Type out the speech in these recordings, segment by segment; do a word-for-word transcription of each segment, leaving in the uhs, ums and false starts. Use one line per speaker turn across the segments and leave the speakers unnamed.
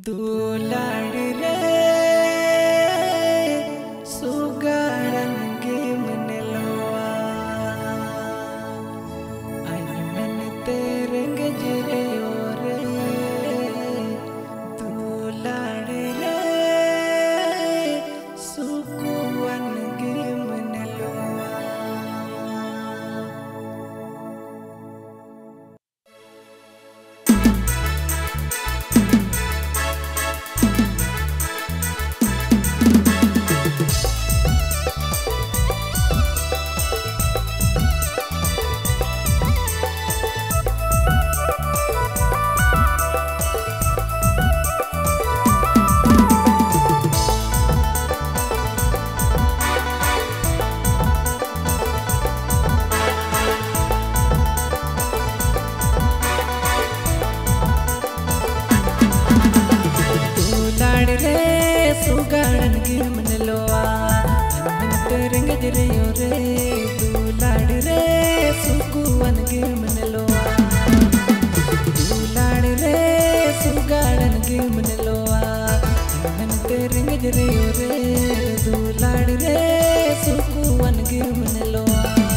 दुलाड़ रे सुगाड़न के मन लोआ आई मन तेरे गजरे रे दुलाड़ रे सुकुवन के मन लोआ। सुगाड़न के मन लोआ मन तेरे गजरे रे दुलाड़ रे सुकुवन के मन लोआ दुलाड़ रे सुगाड़न के मन लोआ मन तेरे गजरे रे दुलाड़ रे सुकुवन के मन लोआ।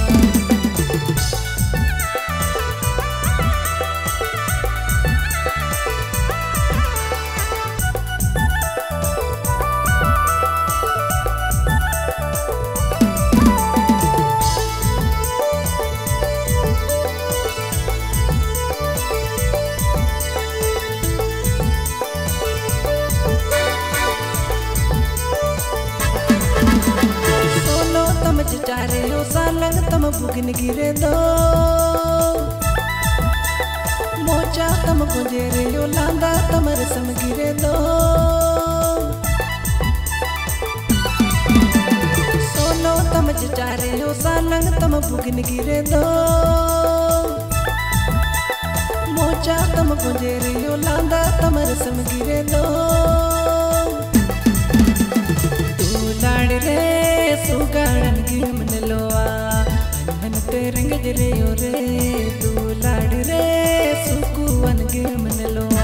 चारे हो सालंग तम बुगन गिरे दो मोचा तम गुंजेरे हो लांदा तम रसम गिरे दो सोनो तम चारे हो सालंग तम बुगन गिरे दो मोचा तम गुंजेरे हो लांदा तम रसम गिरे दो दुलाड़ रे सुगाड़न के मन लोआ मन तेरे गजरे रे दुलाड़ रे सुकुवन के मन लोआ।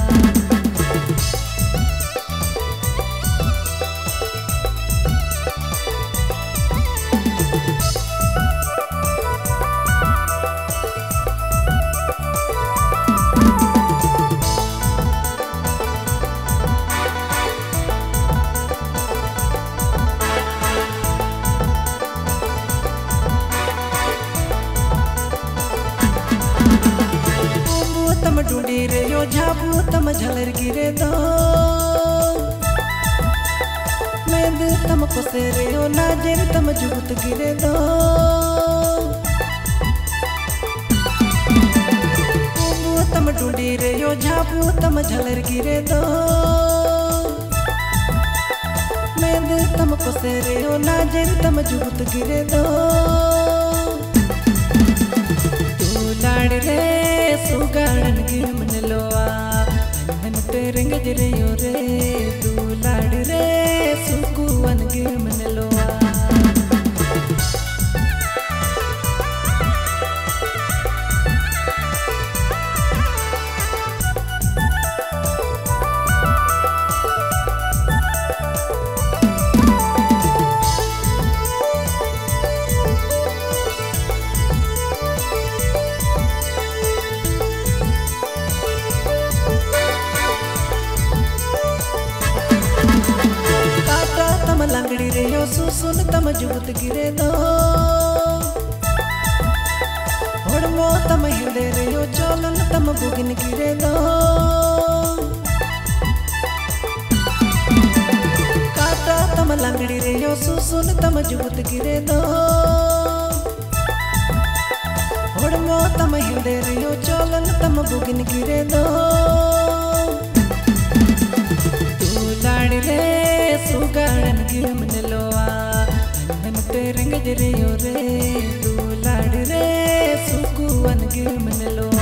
तम ढूंढी रे यो झापू तम झलर गिरे दो मेद तम कोसे रे यो नाजेर तम जुगत गिरे दो तम ढूंढी रे यो झापू तम झलर गिरे दो मेद तम कोसे रे यो नाजेर तम जुगत गिरे दो दुलाड़ रे सुगाड़न के मन लोआ मन तेरे गजरे रे दुलाड़ रे सुकुवन के मन लोआ। लंगड़ी रे यो सुसुन तम जुगत गिरे दो होड़मो तम हिले रे यो चोलन तम बुगन गिरे दो काटा तम लंगड़ी रे यो सुसुन तम जुगत गिरे दो होड़मो तम हिले रे यो चोलन तम बुगन गिरे दो दुलाड़ रे सुगाड़न के मन लोआ मन तेरे गजरे रे दुलाड़ रे सुकुवन के मन लोआ।